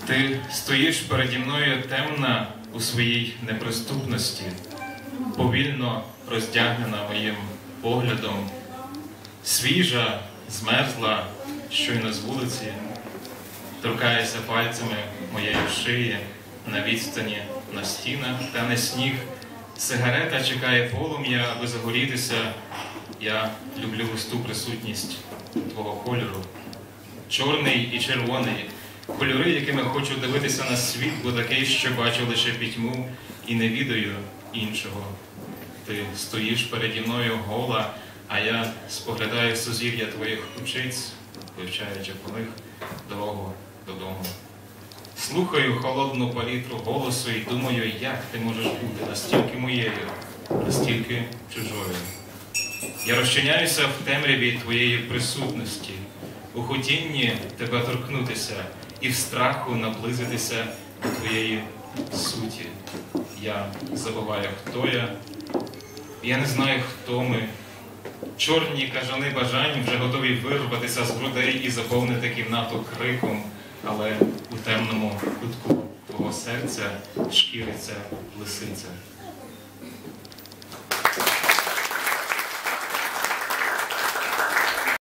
Ти стоїш переді мною темна у своїй неприступності, повільно роздягнена моїм поглядом, свіжа, змерзла, щойно з вулиці, торкаєшся пальцями моєї шиї на відстані, на стінах та на сніг. Сигарета чекає полум'я, аби загорітися. Я люблю густу присутність твого кольору. Чорний і червоний, кольори, якими хочу дивитися на світ, бо такий, що бачу лише пітьму і не відаю іншого. Ти стоїш переді мною гола, а я споглядаю сузір'я твоїх ключиць, вивчаючи по них дорогу додому. Слухаю холодну палітру голосу і думаю, як ти можеш бути настільки моєю, настільки чужою. Я розчиняюся в темряві твоєї присутності, у хотінні тебе торкнутися і в страху наблизитися до твоєї суті. Я забуваю, хто я не знаю, хто ми. Чорні кажани бажань вже готові вирватися з грудей і заповнити кімнату криком, але у темному кутку твого серця шкіриться лисиця.